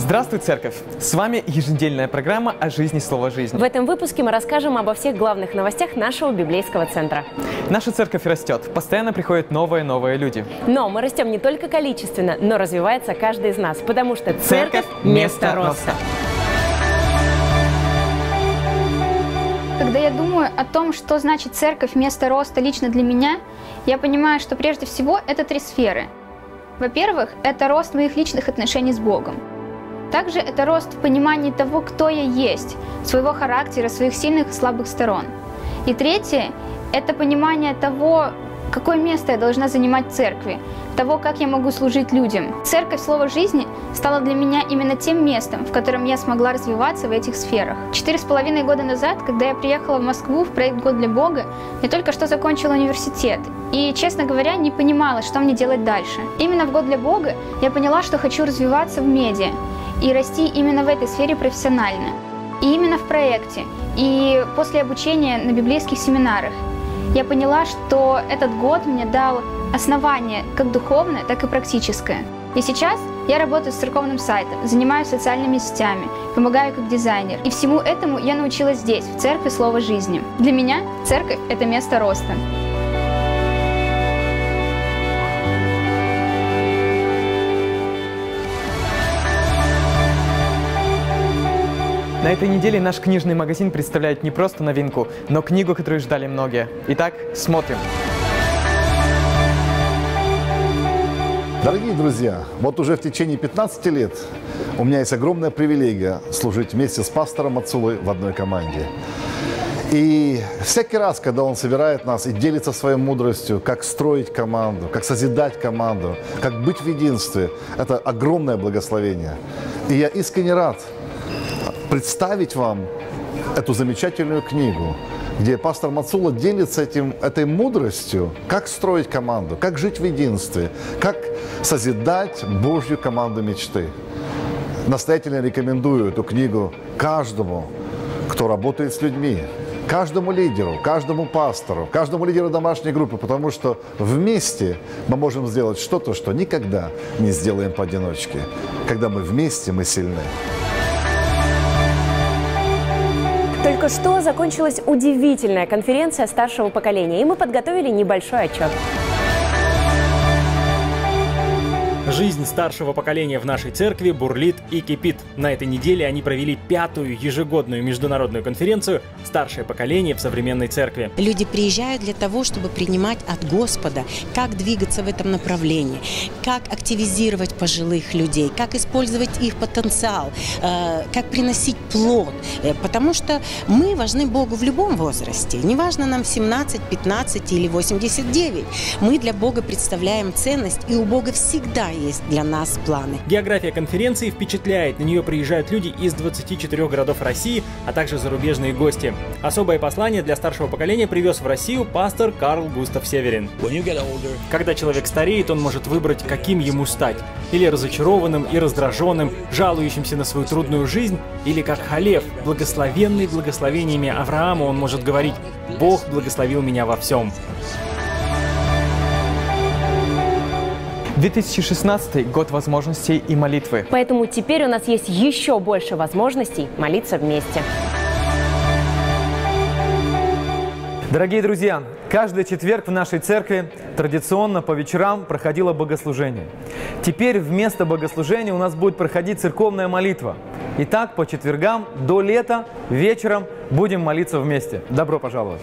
Здравствуй, Церковь! С вами еженедельная программа о жизни Слова жизни. В этом выпуске мы расскажем обо всех главных новостях нашего библейского центра. Наша церковь растет, постоянно приходят новые люди. Но мы растем не только количественно, но развивается каждый из нас, потому что церковь – место роста. Когда я думаю о том, что значит церковь, место роста лично для меня, я понимаю, что прежде всего это три сферы. Во-первых, это рост моих личных отношений с Богом. Также это рост в понимании того, кто я есть, своего характера, своих сильных и слабых сторон. И третье – это понимание того, какое место я должна занимать в церкви, того, как я могу служить людям. Церковь Слова жизни стала для меня именно тем местом, в котором я смогла развиваться в этих сферах. 4,5 года назад, когда я приехала в Москву в проект «Год для Бога», я только что закончила университет и, честно говоря, не понимала, что мне делать дальше. Именно в «Год для Бога» я поняла, что хочу развиваться в медиа и расти именно в этой сфере профессионально. И именно в проекте, и после обучения на библейских семинарах я поняла, что этот год мне дал основание как духовное, так и практическое. И сейчас я работаю с церковным сайтом, занимаюсь социальными сетями, помогаю как дизайнер. И всему этому я научилась здесь, в Церкви Слова жизни. Для меня церковь – это место роста. На этой неделе наш книжный магазин представляет не просто новинку, но книгу, которую ждали многие. Итак, смотрим. Дорогие друзья, вот уже в течение 15 лет у меня есть огромная привилегия служить вместе с пастором Мацулой в одной команде. И всякий раз, когда он собирает нас и делится своей мудростью, как строить команду, как созидать команду, как быть в единстве, это огромное благословение. И я искренне рад представить вам эту замечательную книгу, где пастор Мацула делится этой мудростью, как строить команду, как жить в единстве, как созидать Божью команду мечты. Настоятельно рекомендую эту книгу каждому, кто работает с людьми, каждому лидеру, каждому пастору, каждому лидеру домашней группы, потому что вместе мы можем сделать что-то, что никогда не сделаем поодиночке. Когда мы вместе, мы сильны. Только что закончилась удивительная конференция старшего поколения, и мы подготовили небольшой отчет. Жизнь старшего поколения в нашей церкви бурлит и кипит. На этой неделе они провели 5-ю ежегодную международную конференцию «Старшее поколение в современной церкви». Люди приезжают для того, чтобы принимать от Господа, как двигаться в этом направлении, как активизировать пожилых людей, как использовать их потенциал, как приносить плод. Потому что мы важны Богу в любом возрасте. Неважно нам 17, 15 или 89. Мы для Бога представляем ценность, и у Бога всегда есть для нас планы. География конференции впечатляет. На нее приезжают люди из 24 городов России, а также зарубежные гости. Особое послание для старшего поколения привез в Россию пастор Карл Густав Северин. Когда человек стареет, он может выбрать, каким ему стать. Или разочарованным и раздраженным, жалующимся на свою трудную жизнь, или как Халев, благословенный благословениями Авраама, он может говорить: «Бог благословил меня во всем». 2016 – год возможностей и молитвы. Поэтому теперь у нас есть еще больше возможностей молиться вместе. Дорогие друзья, каждый четверг в нашей церкви традиционно по вечерам проходило богослужение. Теперь вместо богослужения у нас будет проходить церковная молитва. Итак, по четвергам до лета вечером будем молиться вместе. Добро пожаловать!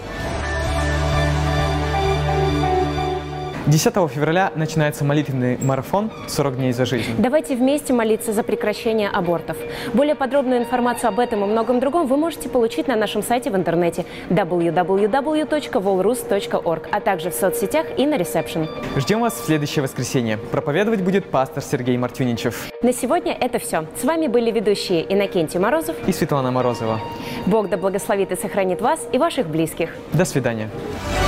10 февраля начинается молитвенный марафон «40 дней за жизнь». Давайте вместе молиться за прекращение абортов. Более подробную информацию об этом и многом другом вы можете получить на нашем сайте в интернете www.volrus.org, а также в соцсетях и на ресепшн. Ждем вас в следующее воскресенье. Проповедовать будет пастор Сергей Мартюничев. На сегодня это все. С вами были ведущие Иннокентий Морозов и Светлана Морозова. Бог да благословит и сохранит вас и ваших близких. До свидания.